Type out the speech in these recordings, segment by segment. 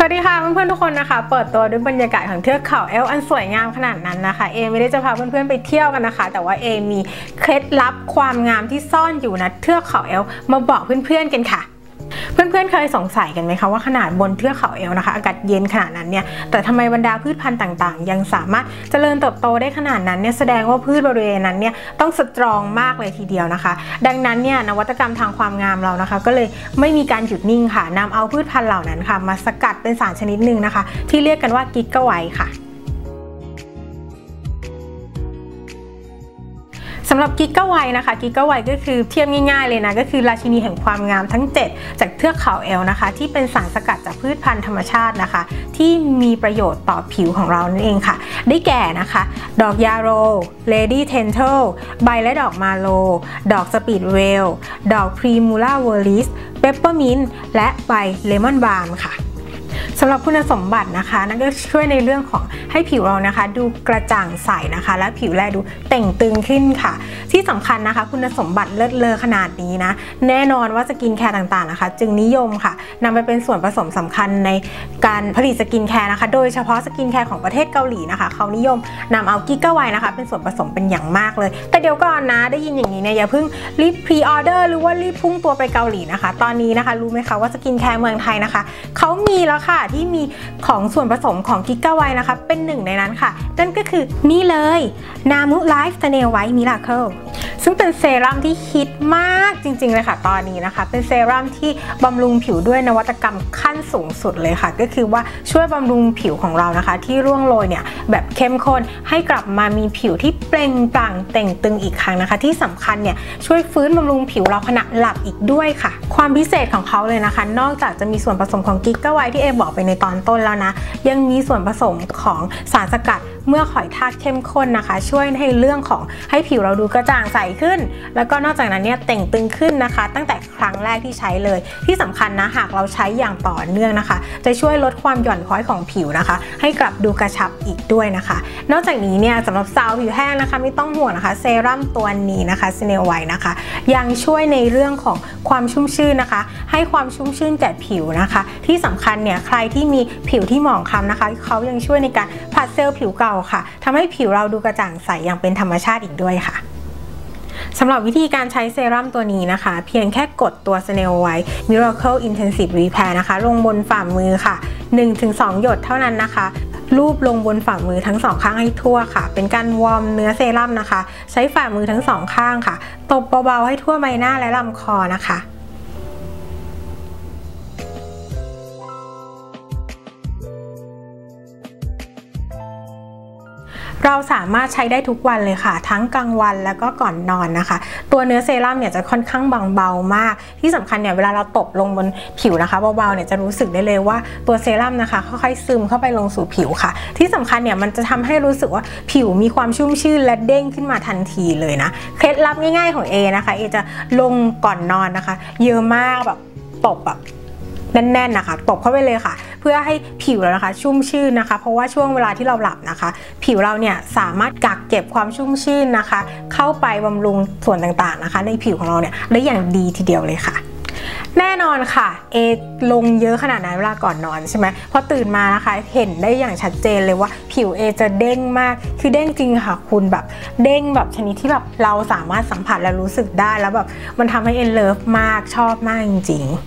สดีค่ะเพื่อนๆทุกคนนะคะเปิดตัวด้วยบรรยากาศของเทือกเขาเอลป์อันสวยงามขนาดนั้นนะคะเอไม่ได้จะพาเพื่อนๆไปเที่ยวกันนะคะแต่ว่าเอมีเคล็ดลับความงามที่ซ่อนอยู่ณเทือกเขาเอลป์มาบอกเพื่อนๆกันค่ะเพื่อนๆเคยสงสัยกันไหมคะว่าขนาดบนเทือกเขาเอลป์นะคะอากาศเย็นขนาดนั้นเนี่ยแต่ทำไมบรรดาพืชพันธุ์ต่างๆยังสามารถเจริญเติบโตได้ขนาดนั้นเนี่ยแสดงว่าพืชบริเวณนั้นเนี่ยต้องสตรองมากเลยทีเดียวนะคะดังนั้นเนี่ยนวัตกรรมทางความงามเรานะคะก็เลยไม่มีการหยุดนิ่งค่ะนำเอาพืชพันธุ์เหล่านั้นค่ะมาสกัดเป็นสารชนิดหนึ่งนะคะที่เรียกกันว่ากิกะไวท์ค่ะสำหรับกิกะไวท์นะคะกิกะไวท์ก็คือเทียบง่ายๆเลยนะก็คือราชินีแห่งความงามทั้ง7จากเทือกเขาเอลป์นะคะที่เป็นสารสกัดจากพืชพันธุ์ธรรมชาตินะคะที่มีประโยชน์ต่อผิวของเรานั่นเองค่ะได้แก่นะคะดอกยาโรเลดี้เทนเทิลใบและดอกมาโลดอกสปีดเวลดอกพรีมูล่าเวอร์ลิสเปปเปอร์มินต์และใบเลมอนบาล์มค่ะสำหรับคุณสมบัตินะคะนั่นก็ช่วยในเรื่องของให้ผิวเรานะคะดูกระจ่างใสนะคะและผิวแลดูเต่งตึงขึ้นค่ะที่สำคัญนะคะคุณสมบัติเลิศเลอขนาดนี้นะแน่นอนว่าสกินแคร์ต่างๆนะคะจึงนิยมค่ะนำไปเป็นส่วนผสมสำคัญในการผลิตสกินแคร์นะคะโดยเฉพาะสกินแคร์ของประเทศเกาหลีนะคะเขานิยมนำเอากิกะไวท์นะคะเป็นส่วนผสมเป็นอย่างมากเลยแต่เดี๋ยวก่อนนะได้ยินอย่างนี้เนี่ยอย่าเพิ่งรีบพรีออเดอร์หรือว่ารีบพุ่งตัวไปเกาหลีนะคะตอนนี้นะคะรู้ไหมคะว่าสกินแคร์เมืองไทยนะคะเขามีแล้วค่ะที่มีของส่วนผสมของกิกะไวท์นะคะเป็นหนึ่งในนั้นค่ะนั่นก็คือนี่เลยนามุไลฟ์สเนลไวท์มิราเคิลซึ่งเป็นเซรั่มที่ฮิตมากจริงๆเลยค่ะตอนนี้นะคะเป็นเซรั่มที่บำรุงผิวด้วยนวัตกรรมขั้นสูงสุดเลยค่ะก็คือว่าช่วยบำรุงผิวของเรานะคะที่ร่วงโรยเนี่ยแบบเข้มข้นให้กลับมามีผิวที่เปล่งปลั่งเต่งตึงอีกครั้งนะคะที่สำคัญเนี่ยช่วยฟื้นบำรุงผิวเราขณะหลับอีกด้วยค่ะความพิเศษของเขาเลยนะคะนอกจากจะมีส่วนผสมของกิกะไวท์ที่เอบอกไปในตอนต้นแล้วนะยังมีส่วนผสมของสารสกัดเมื่อหอยทากเข้มข้นนะคะช่วยในเรื่องของให้ผิวเราดูกระจ่างใสขึ้นแล้วก็นอกจากนั้นเนี่ยเต่งตึงขึ้นนะคะตั้งแต่ครั้งแรกที่ใช้เลยที่สำคัญนะหากเราใช้อย่างต่อเนื่องนะคะจะช่วยลดความหย่อนคล้อยของผิวนะคะให้กลับดูกระชับอีกด้วยนะคะนอกจากนี้เนี่ยสำหรับสาวผิวแห้งนะคะไม่ต้องห่วงนะคะเซรั่มตัวนี้นะคะสเนลไวท์นะคะยังช่วยในเรื่องของความชุ่มชื่นนะคะให้ความชุ่มชื่นแก่ผิวนะคะที่สำคัญเนี่ยใครที่มีผิวที่หมองคล้ำนะคะเขายังช่วยในการผลัดเซลล์ผิวเก่าค่ะทำให้ผิวเราดูกระจ่างใสอย่างเป็นธรรมชาติอีกด้วยค่ะสำหรับวิธีการใช้เซรั่มตัวนี้นะคะเพียงแค่กดตัว Snail White Miracle Intensive Repair นะคะลงบนฝ่ามือค่ะ 1-2 หยดเท่านั้นนะคะลูบลงบนฝ่ามือทั้งสองข้างให้ทั่วค่ะเป็นการวอร์มเนื้อเซรั่มนะคะใช้ฝ่ามือทั้งสองข้างค่ะตบเบาๆให้ทั่วใบหน้าและลำคอนะคะเราสามารถใช้ได้ทุกวันเลยค่ะทั้งกลางวันแล้วก็ก่อนนอนนะคะตัวเนื้อเซรั่มเนี่ยจะค่อนข้างบางเบามากที่สำคัญเนี่ยเวลาเราตบลงบนผิวนะคะเบาๆเนี่ยจะรู้สึกได้เลยว่าตัวเซรั่มนะคะค่อยๆซึมเข้าไปลงสู่ผิวค่ะที่สำคัญเนี่ยมันจะทำให้รู้สึกว่าผิวมีความชุ่มชื่นและเด้งขึ้นมาทันทีเลยนะเคล็ดลับง่ายๆของเอนะคะเอจะลงก่อนนอนนะคะเยอะมากแบบตบแบบแน่นๆนะคะตบเข้าไปเลยค่ะเพื่อให้ผิวเรานะคะชุ่มชื่นนะคะเพราะว่าช่วงเวลาที่เราหลับนะคะผิวเราเนี่ยสามารถกักเก็บความชุ่มชื่นนะคะเข้าไปบำรุงส่วนต่างๆนะคะในผิวของเราเนี่ยได้อย่างดีทีเดียวเลยค่ะแน่นอนค่ะเอลงเยอะขนาดนั้นเวลาก่อนนอนใช่ไหมพอตื่นมานะคะเห็นได้อย่างชัดเจนเลยว่าผิวเอจะเด้งมากคือเด้งจริงค่ะคุณแบบเด้งแบบชนิดที่แบบเราสามารถสัมผัสและรู้สึกได้แล้วแบบมันทำให้เอเลิฟมากชอบมากจริงๆ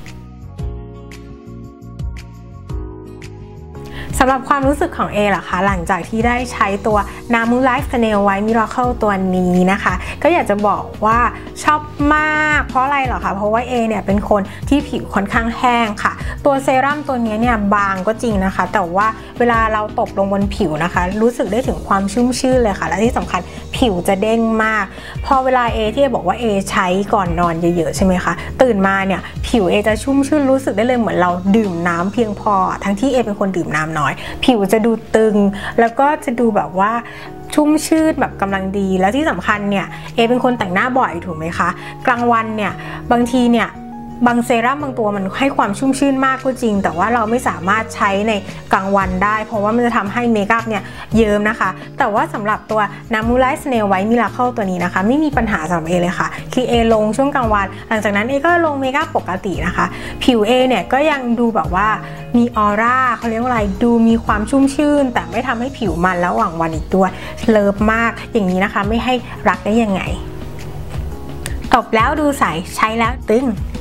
สำหรับความรู้สึกของเอล่ะคะหลังจากที่ได้ใช้ตัว Namu Life Snail White Miracle ตัวนี้นะคะก็อยากจะบอกว่าชอบมากเพราะอะไรหรอคะเพราะว่าเอเนี่ยเป็นคนที่ผิวค่อนข้างแห้งค่ะตัวเซรั่มตัวนี้เนี่ยบางก็จริงนะคะแต่ว่าเวลาเราตบลงบนผิวนะคะรู้สึกได้ถึงความชุ่มชื่นเลยค่ะและที่สำคัญผิวจะเด้งมากพอเวลาเอที่บอกว่าเอใช้ก่อนนอนเยอะๆใช่ไหมคะตื่นมาเนี่ยผิวเอจะชุ่มชื่นรู้สึกได้เลยเหมือนเราดื่มน้ำเพียงพอทั้งที่เอเป็นคนดื่มน้ำน้อยผิวจะดูตึงแล้วก็จะดูแบบว่าชุ่มชื่นแบบกำลังดีแล้วที่สำคัญเนี่ยเอเป็นคนแต่งหน้าบ่อยถูกไหมคะกลางวันเนี่ยบางทีเนี่ยบางเซรั่มบางตัวมันให้ความชุ่มชื่นมากก็จริงแต่ว่าเราไม่สามารถใช้ในกลางวันได้เพราะว่ามันจะทำให้เมคอัพเนี่ยเยิ้มนะคะแต่ว่าสำหรับตัว Namulite Snail White Miracle ตัวนี้นะคะไม่มีปัญหาสำหรับเอเลยค่ะคือเอลงช่วงกลางวันหลังจากนั้นเอก็ลงเมคอัพปกตินะคะผิวเอเนี่ยก็ยังดูแบบว่ามีออร่าเขาเรียกว่าอะไรดูมีความชุ่มชื่นแต่ไม่ทำให้ผิวมันระหว่างวันอีกด้วยเลิฟมากอย่างนี้นะคะไม่ให้รักได้ยังไงตบแล้วดูใสใช้แล้วตึง